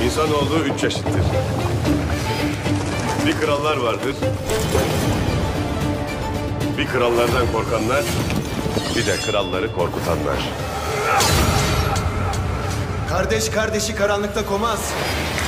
İnsanoğlu 3 çeşittir. Bir krallar vardır. Bir krallardan korkanlar, bir de kralları korkutanlar. Kardeş kardeşi karanlıkta komaz.